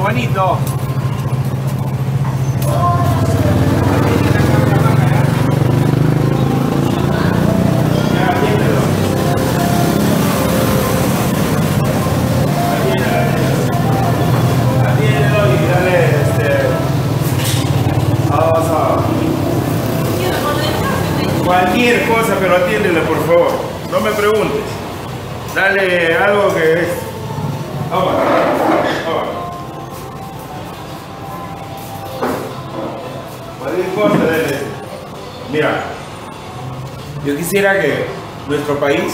Juanito. Cualquier cosa, pero atiéndele, por favor. No me preguntes. Dale algo que es. Vamos. Cualquier cosa, dale. Mira, yo quisiera que nuestro país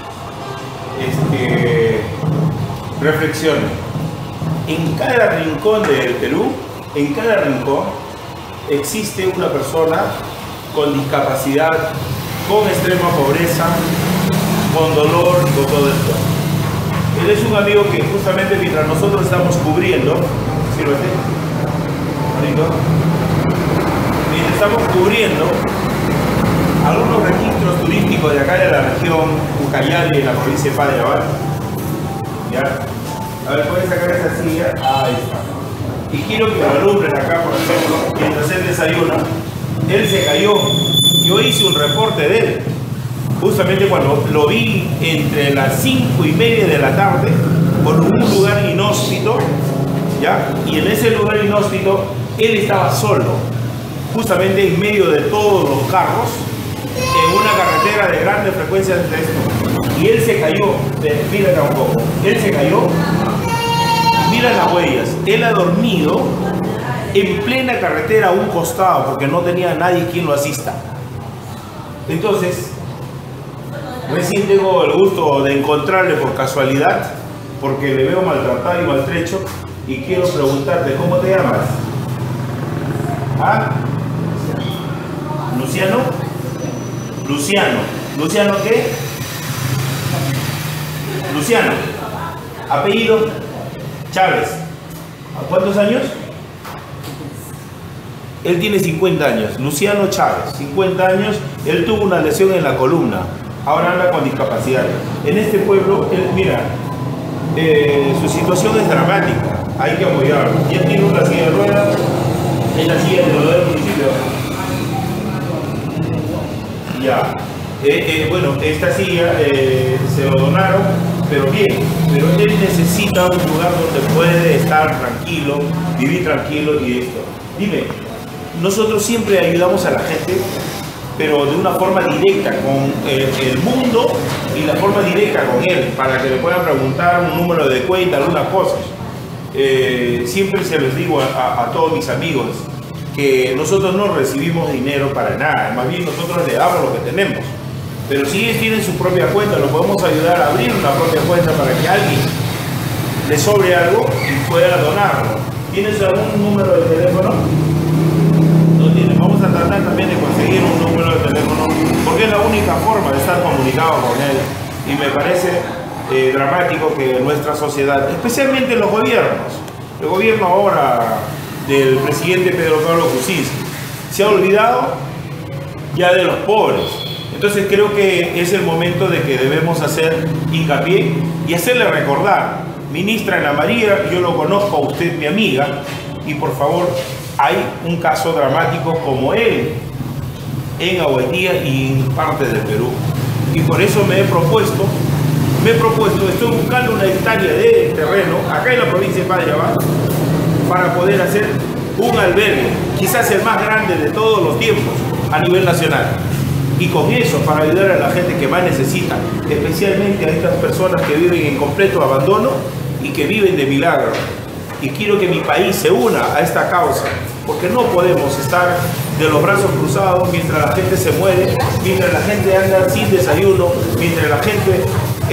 reflexione. En cada rincón del Perú, en cada rincón, existe una persona con discapacidad, con extrema pobreza, con dolor y con todo esto. Él es un amigo que justamente mientras nosotros estamos cubriendo, sírvete, bonito, mientras estamos cubriendo algunos registros turísticos de acá de la región Ucayali, en la provincia de Padre Abad, ¿ya? A ver, ¿puedes sacar esa silla? Ahí está. Y quiero que lo alumbren acá, por ejemplo, mientras él desayuna. Él se cayó. Yo hice un reporte de él. Justamente cuando lo vi entre las 5:30 de la tarde, por un lugar inhóspito, ¿ya? Y en ese lugar inhóspito, él estaba solo. Justamente en medio de todos los carros, en una carretera de grandes frecuencias de esto. Y él se cayó. Mira acá un poco. Él se cayó. Mira las huellas. Él ha dormido en plena carretera a un costado porque no tenía nadie quien lo asista. Entonces, recién tengo el gusto de encontrarle por casualidad porque le veo maltratado y maltrecho y quiero preguntarte, ¿cómo te llamas? ¿Ah? ¿Luciano? Luciano. ¿Luciano qué? Luciano. ¿Apellido? Chávez. ¿A cuántos años? Él tiene 50 años, Luciano Chávez, 50 años, él tuvo una lesión en la columna, ahora anda con discapacidad. En este pueblo, él, mira, su situación es dramática, hay que apoyarlo. Y él tiene una silla de ruedas, es la silla de del municipio. Ya, bueno, esta silla se lo donaron, pero bien, pero él necesita un lugar donde puede estar tranquilo, vivir tranquilo y esto. Dime, nosotros siempre ayudamos a la gente, pero de una forma directa con el mundo y la forma directa con él, para que le puedan preguntar un número de cuenta, algunas cosas. Siempre se los digo a todos mis amigos que nosotros no recibimos dinero para nada, más bien nosotros le damos lo que tenemos. Pero si ellos tienen su propia cuenta, lo podemos ayudar a abrir una propia cuenta para que a alguien le sobre algo y pueda donarlo. ¿Tienes algún número de teléfono? No tiene. Vamos a tratar también de conseguir un número de teléfono porque es la única forma de estar comunicado con él. Y me parece dramático que nuestra sociedad, especialmente los gobiernos, el gobierno ahora del presidente Pedro Pablo Kuczynski, se ha olvidado ya de los pobres. Entonces creo que es el momento de que debemos hacer hincapié y hacerle recordar. Ministra Ana María, yo lo conozco a usted, mi amiga, y por favor, hay un caso dramático como él en Aguatía y en parte del Perú. Y por eso me he propuesto, estoy buscando una hectárea de terreno acá en la provincia de Padre Abad para poder hacer un albergue, quizás el más grande de todos los tiempos a nivel nacional. Y con eso, para ayudar a la gente que más necesita, especialmente a estas personas que viven en completo abandono y que viven de milagro. Y quiero que mi país se una a esta causa, porque no podemos estar de los brazos cruzados mientras la gente se muere, mientras la gente anda sin desayuno, mientras la gente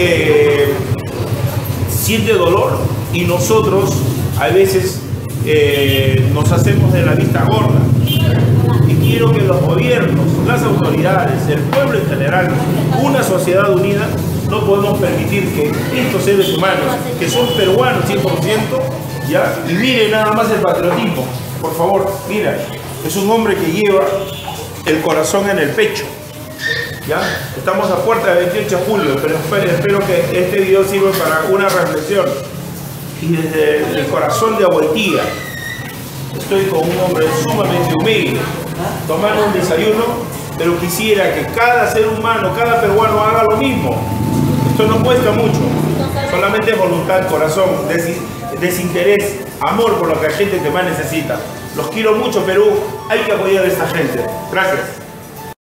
siente dolor y nosotros a veces nos hacemos de la vista gorda. Y quiero que los gobiernos, las autoridades, el pueblo en general, una sociedad unida, no podemos permitir que estos seres humanos, que son peruanos 100%, ¿ya? Y miren nada más el patriotismo, por favor, mira, es un hombre que lleva el corazón en el pecho, ¿ya? Estamos a puerta del 28 de julio, pero espero que este video sirva para una reflexión. y desde el corazón de Abueltía estoy con un hombre sumamente humilde, tomando un desayuno, pero quisiera que cada ser humano, cada peruano haga lo mismo. Esto no cuesta mucho, solamente voluntad, corazón, desinterés, amor por lo que la gente que más necesita. Los quiero mucho, Perú, hay que apoyar a esta gente. Gracias.